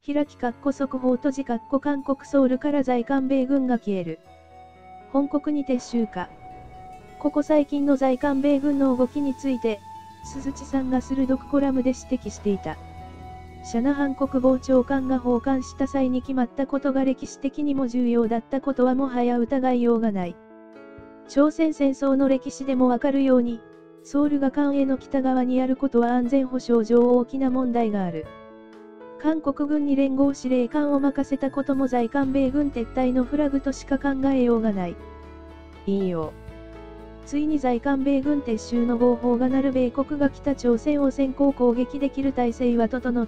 開き速報閉じ韓国ソウルから在韓米軍が消える。本国に撤収か。ここ最近の在韓米軍の動きについて、鈴木さんが鋭くコラムで指摘していた。シャナハン国防長官が訪韓した際に決まったことが歴史的にも重要だったことはもはや疑いようがない。朝鮮戦争の歴史でもわかるように、ソウルが韓への北側にあることは安全保障上大きな問題がある。韓国軍に連合司令官を任せたことも在韓米軍撤退のフラグとしか考えようがない。引用。ついに在韓米軍撤収の号砲が鳴る米国が北朝鮮を先行攻撃できる体制は整った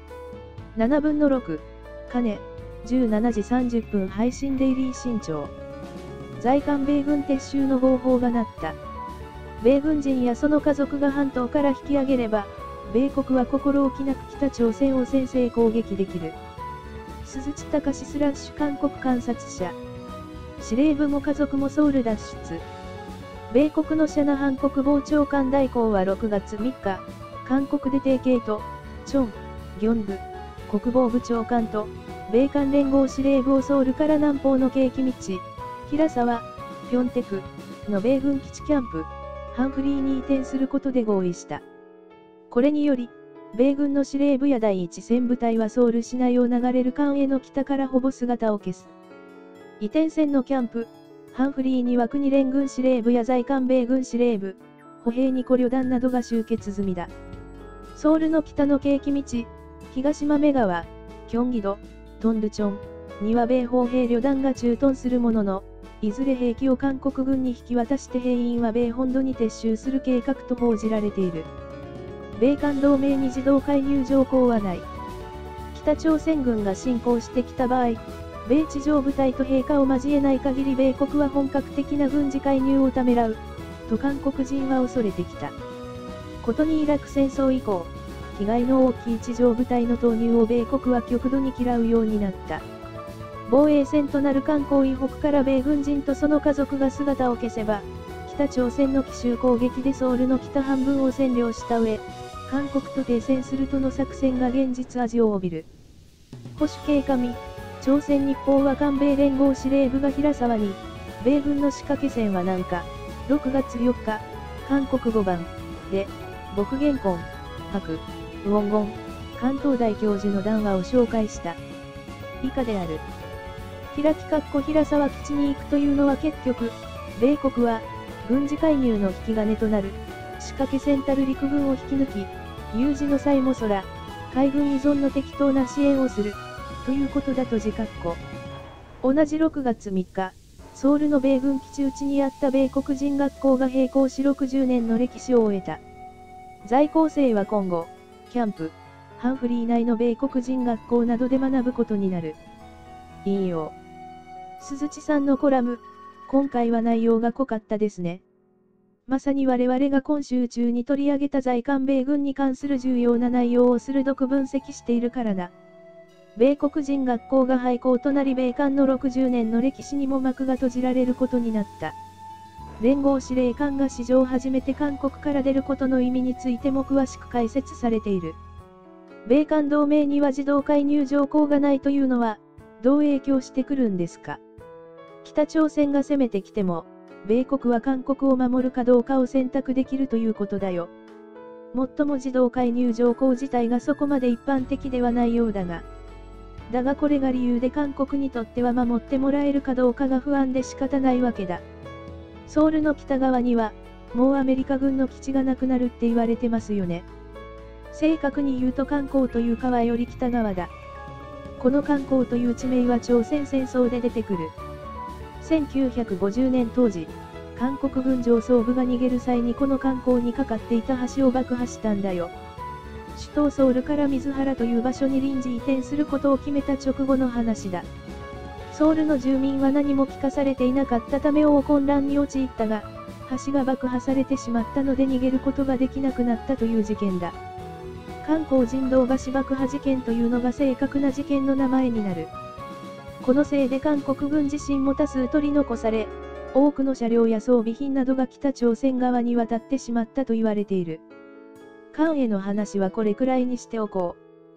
。7分の6、金、17時30分配信デイリー新潮。在韓米軍撤収の号砲が鳴った。米軍人やその家族が半島から引き上げれば、米国は心置きなく北朝鮮を先制攻撃できる。鈴木隆/韓国観察者。司令部も家族もソウル脱出。米国のシャナハン国防長官代行は6月3日、韓国で提携と、チョン・ギョンブ国防部長官と、米韓連合司令部をソウルから南方の景気道、平沢、ピョンテクの米軍基地キャンプ、ハンフリーに移転することで合意した。これにより、米軍の司令部や第一戦部隊はソウル市内を流れる韓への北からほぼ姿を消す。移転線のキャンプ、ハンフリーには国連軍司令部や在韓米軍司令部、歩兵2個旅団などが集結済みだ。ソウルの北の景気道、東豆川、キョンギド、トンドゥチョンには米歩兵旅団が駐屯するものの、いずれ兵器を韓国軍に引き渡して兵員は米本土に撤収する計画と報じられている。米韓同盟に自動介入条項はない。北朝鮮軍が侵攻してきた場合、米地上部隊と兵科を交えない限り米国は本格的な軍事介入をためらう、と韓国人は恐れてきた。ことにイラク戦争以降、被害の大きい地上部隊の投入を米国は極度に嫌うようになった。防衛線となる韓国以北から米軍人とその家族が姿を消せば、北朝鮮の奇襲攻撃でソウルの北半分を占領した上、韓国と停戦するとの作戦が現実味を帯びる。保守系上、朝鮮日報は韓米連合司令部が平沢に、米軍の仕掛け線は南下、6月4日、韓国5番、で、朴元根、朴、ウォンゴン、関東大教授の談話を紹介した。以下である。平沢基地に行くというのは結局、米国は、軍事介入の引き金となる、仕掛け線たる陸軍を引き抜き、有事の際も空、海軍依存の適当な支援をする、ということだと自括弧。同じ6月3日、ソウルの米軍基地内にあった米国人学校が閉校し60年の歴史を終えた。在校生は今後、キャンプ、ハンフリー内の米国人学校などで学ぶことになる。引用。鈴木さんのコラム、今回は内容が濃かったですね。まさに我々が今週中に取り上げた在韓米軍に関する重要な内容を鋭く分析しているからだ。米国人学校が廃校となり米韓の60年の歴史にも幕が閉じられることになった。連合司令官が史上初めて韓国から出ることの意味についても詳しく解説されている。米韓同盟には自動介入条項がないというのは、どう影響してくるんですか。北朝鮮が攻めてきても、米国は韓国を守るかどうかを選択できるということだよ。もっとも自動介入条項自体がそこまで一般的ではないようだが。だがこれが理由で韓国にとっては守ってもらえるかどうかが不安で仕方ないわけだ。ソウルの北側には、もうアメリカ軍の基地がなくなるって言われてますよね。正確に言うと韓国という川より北側だ。この韓国という地名は朝鮮戦争で出てくる。1950年当時、韓国軍上層部が逃げる際にこの韓国にかかっていた橋を爆破したんだよ。首都ソウルから水原という場所に臨時移転することを決めた直後の話だ。ソウルの住民は何も聞かされていなかったため大混乱に陥ったが、橋が爆破されてしまったので逃げることができなくなったという事件だ。韓国人道橋爆破事件というのが正確な事件の名前になる。このせいで韓国軍自身も多数取り残され、多くの車両や装備品などが北朝鮮側に渡ってしまったと言われている。韓への話はこれくらいにしておこう。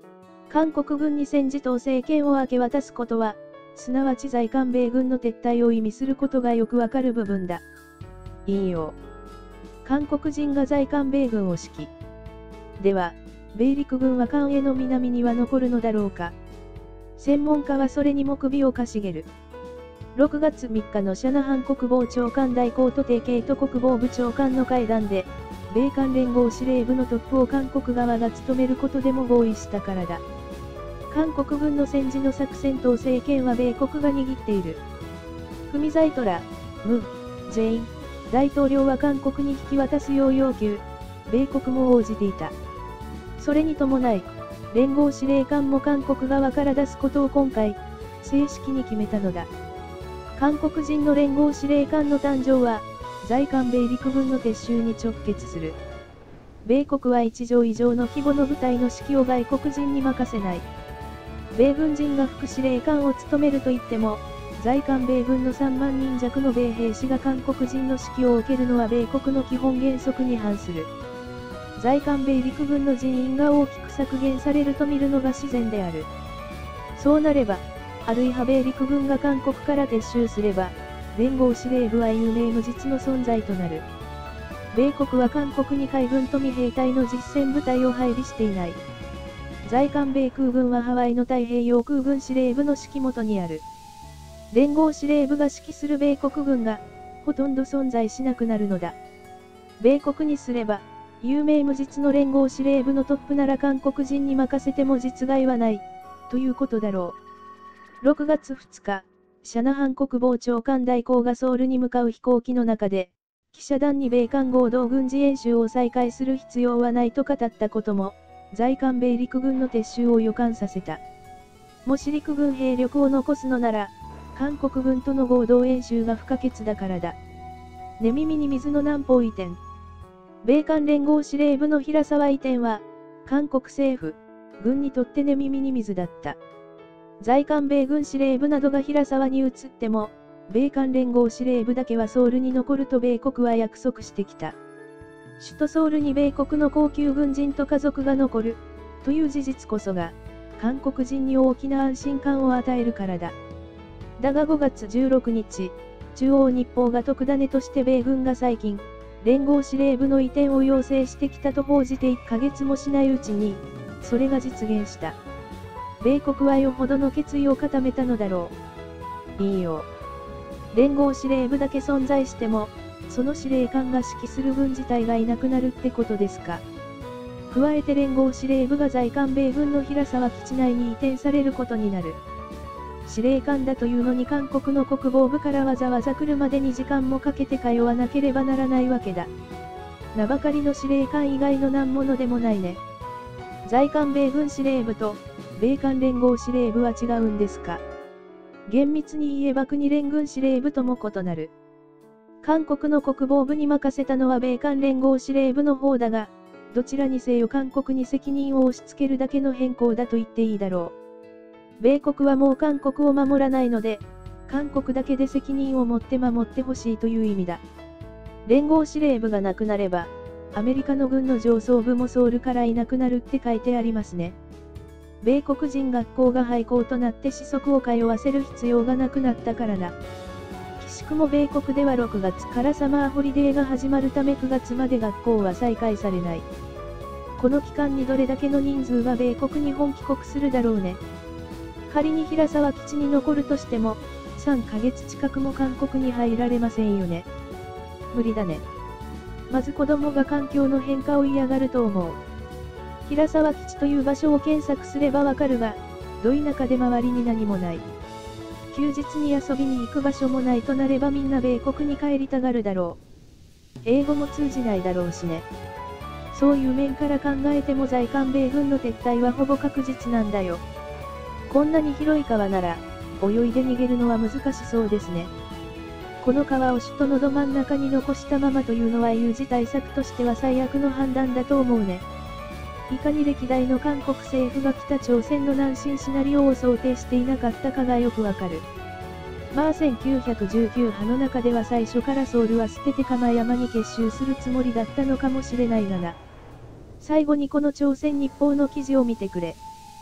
韓国軍に戦時統制権を明け渡すことは、すなわち在韓米軍の撤退を意味することがよくわかる部分だ。引用。韓国人が在韓米軍を指揮。では、米陸軍は韓への南には残るのだろうか。専門家はそれにも首をかしげる。6月3日のシャナハン国防長官代行と提携と国防部長官の会談で、米韓連合司令部のトップを韓国側が務めることでも合意したからだ。韓国軍の戦時の作戦統制権は米国が握っている。フミザイトラ、ムン、ジェイン、大統領は韓国に引き渡すよう要求、米国も応じていた。それに伴い、連合司令官も韓国側から出すことを今回、正式に決めたのだ。韓国人の連合司令官の誕生は、在韓米陸軍の撤収に直結する。米国は1条以上の規模の部隊の指揮を外国人に任せない。米軍人が副司令官を務めるといっても、在韓米軍の3万人弱の米兵士が韓国人の指揮を受けるのは米国の基本原則に反する。在韓米陸軍の人員が大きく削減されると見るのが自然である。そうなれば、あるいは米陸軍が韓国から撤収すれば、連合司令部は有名無実の存在となる。米国は韓国に海軍と未兵隊の実戦部隊を配備していない。在韓米空軍はハワイの太平洋空軍司令部の指揮元にある。連合司令部が指揮する米国軍が、ほとんど存在しなくなるのだ。米国にすれば、有名無実の連合司令部のトップなら韓国人に任せても実害はない、ということだろう。6月2日、シャナハン国防長官代行がソウルに向かう飛行機の中で、記者団に米韓合同軍事演習を再開する必要はないと語ったことも、在韓米陸軍の撤収を予感させた。もし陸軍兵力を残すのなら、韓国軍との合同演習が不可欠だからだ。寝耳に水の南方移転。米韓連合司令部の平沢移転は、韓国政府、軍にとって寝耳に水だった。在韓米軍司令部などが平沢に移っても、米韓連合司令部だけはソウルに残ると米国は約束してきた。首都ソウルに米国の高級軍人と家族が残る、という事実こそが、韓国人に大きな安心感を与えるからだ。だが5月16日、中央日報が特ダネとして米軍が最近、連合司令部の移転を要請してきたと報じて1ヶ月もしないうちに、それが実現した。米国はよほどの決意を固めたのだろう。引用。連合司令部だけ存在しても、その司令官が指揮する軍自体がいなくなるってことですか。加えて連合司令部が在韓米軍の平沢基地内に移転されることになる。司令官だというのに韓国の国防部からわざわざ来るまで2時間もかけて通わなければならないわけだ。名ばかりの司令官以外の何者でもないね。在韓米軍司令部と米韓連合司令部は違うんですか。厳密に言えば国連軍司令部とも異なる。韓国の国防部に任せたのは米韓連合司令部の方だが、どちらにせよ韓国に責任を押し付けるだけの変更だと言っていいだろう。米国はもう韓国を守らないので、韓国だけで責任を持って守ってほしいという意味だ。連合司令部がなくなれば、アメリカの軍の上層部もソウルからいなくなるって書いてありますね。米国人学校が廃校となって私則を通わせる必要がなくなったからだ。奇しくも米国では6月からサマーホリデーが始まるため9月まで学校は再開されない。この期間にどれだけの人数が米国に本帰国するだろうね。仮に平沢基地に残るとしても、3ヶ月近くも韓国に入られませんよね。無理だね。まず子供が環境の変化を嫌がると思う。平沢基地という場所を検索すればわかるが、ど田舎で周りに何もない。休日に遊びに行く場所もないとなればみんな米国に帰りたがるだろう。英語も通じないだろうしね。そういう面から考えても在韓米軍の撤退はほぼ確実なんだよ。こんなに広い川なら、泳いで逃げるのは難しそうですね。この川を首都のど真ん中に残したままというのは有事対策としては最悪の判断だと思うね。いかに歴代の韓国政府が北朝鮮の南進シナリオを想定していなかったかがよくわかる。まあ1919派の中では最初からソウルは捨てて釜山に結集するつもりだったのかもしれないがな。最後にこの朝鮮日報の記事を見てくれ。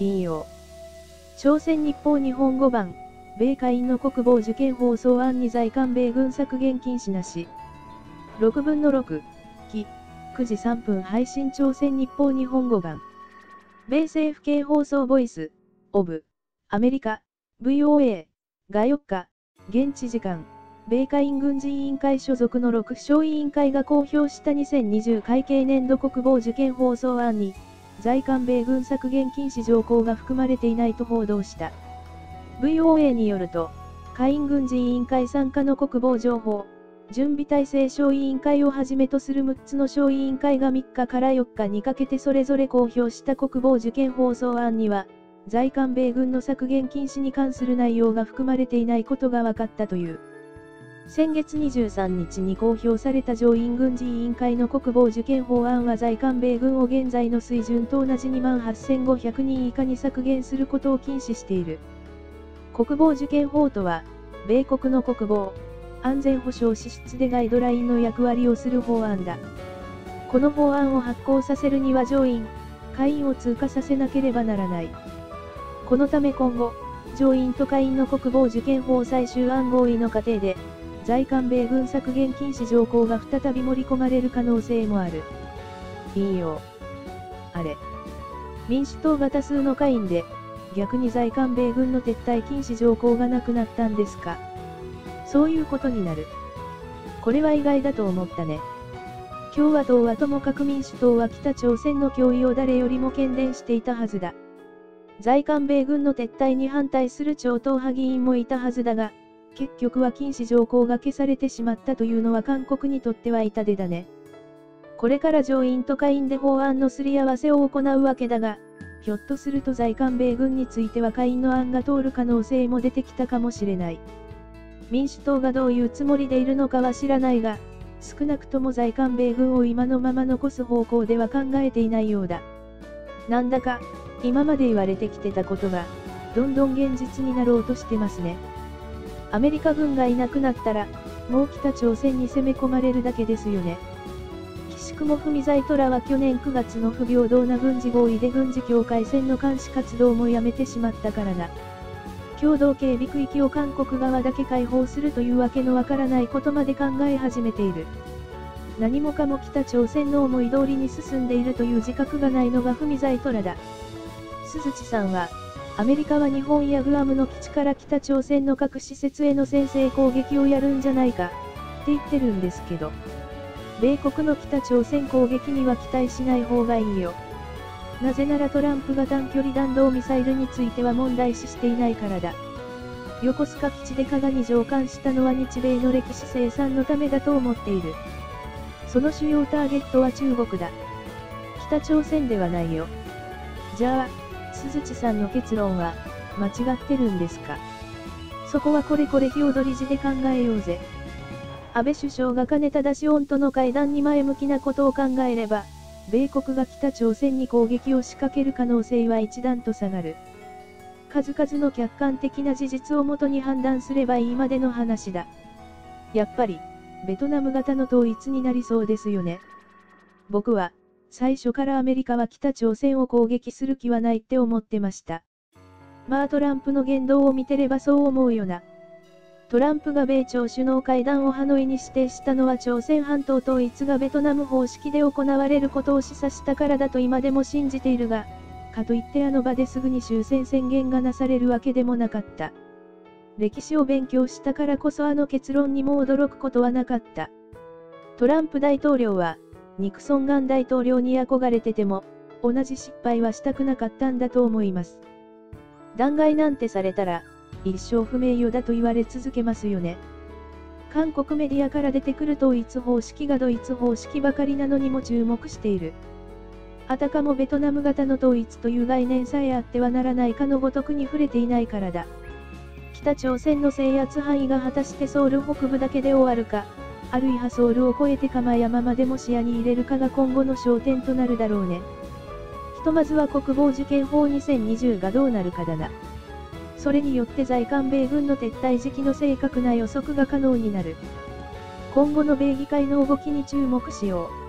引用。朝鮮日報日本語版、米下院の国防受験放送案に在韓米軍削減禁止なし。6分の6、期、9時3分配信朝鮮日報日本語版。米政府系放送ボイス、オブ、アメリカ、VOA、が4日、現地時間、米下院軍事委員会所属の6小委員会が公表した2020会計年度国防受験放送案に、在韓米軍削減禁止条項が含まれていないと報道した。VOA によると、下院軍事委員会参加の国防情報、準備体制小委員会をはじめとする6つの小委員会が3日から4日にかけてそれぞれ公表した国防受験放送案には、在韓米軍の削減禁止に関する内容が含まれていないことが分かったという。先月23日に公表された上院軍事委員会の国防受験法案は在韓米軍を現在の水準と同じ28,500人以下に削減することを禁止している。国防受験法とは、米国の国防、安全保障支出でガイドラインの役割をする法案だ。この法案を発効させるには上院、下院を通過させなければならない。このため今後、上院と下院の国防受験法最終案合意の過程で、在韓米軍削減禁止条項が再び盛り込まれる可能性もある。引用。あれ。民主党が多数の下院で、逆に在韓米軍の撤退禁止条項がなくなったんですか。そういうことになる。これは意外だと思ったね。共和党はともかく民主党は北朝鮮の脅威を誰よりも懸念していたはずだ。在韓米軍の撤退に反対する超党派議員もいたはずだが、結局は禁止条項が消されてしまったというのは韓国にとっては痛手だね。これから上院と下院で法案のすり合わせを行うわけだが、ひょっとすると在韓米軍については下院の案が通る可能性も出てきたかもしれない。民主党がどういうつもりでいるのかは知らないが、少なくとも在韓米軍を今のまま残す方向では考えていないようだ。なんだか、今まで言われてきてたことが、どんどん現実になろうとしてますね。アメリカ軍がいなくなったら、もう北朝鮮に攻め込まれるだけですよね。岸雲文在寅は去年9月の不平等な軍事合意で軍事境界線の監視活動もやめてしまったからだ。共同警備区域を韓国側だけ開放するというわけのわからないことまで考え始めている。何もかも北朝鮮の思い通りに進んでいるという自覚がないのが文在寅だ。鈴木さんは、アメリカは日本やグアムの基地から北朝鮮の各施設への先制攻撃をやるんじゃないか、って言ってるんですけど。米国の北朝鮮攻撃には期待しない方がいいよ。なぜならトランプが短距離弾道ミサイルについては問題視していないからだ。横須賀基地で加賀に上艦したのは日米の歴史清算のためだと思っている。その主要ターゲットは中国だ。北朝鮮ではないよ。じゃあ、鈴木さんの結論は、間違ってるんですか。そこはこれ日踊り地で考えようぜ。安倍首相が金正恩との会談に前向きなことを考えれば、米国が北朝鮮に攻撃を仕掛ける可能性は一段と下がる。数々の客観的な事実をもとに判断すればいいまでの話だ。やっぱり、ベトナム型の統一になりそうですよね。僕は、最初からアメリカは北朝鮮を攻撃する気はないって思ってました。まあトランプの言動を見てればそう思うよな。トランプが米朝首脳会談をハノイに指定したのは朝鮮半島統一がベトナム方式で行われることを示唆したからだと今でも信じているが、かといってあの場ですぐに終戦宣言がなされるわけでもなかった。歴史を勉強したからこそあの結論にも驚くことはなかった。トランプ大統領は、ニクソン元大統領に憧れてても、同じ失敗はしたくなかったんだと思います。弾劾なんてされたら、一生不名誉だと言われ続けますよね。韓国メディアから出てくる統一方式がドイツ方式ばかりなのにも注目している。あたかもベトナム型の統一という概念さえあってはならないかのごとくに触れていないからだ。北朝鮮の制圧範囲が果たしてソウル北部だけで終わるか、あるいはソウルを越えて釜山までも視野に入れるかが今後の焦点となるだろうね。ひとまずは国防受験法2020がどうなるかだな。それによって在韓米軍の撤退時期の正確な予測が可能になる。今後の米議会の動きに注目しよう。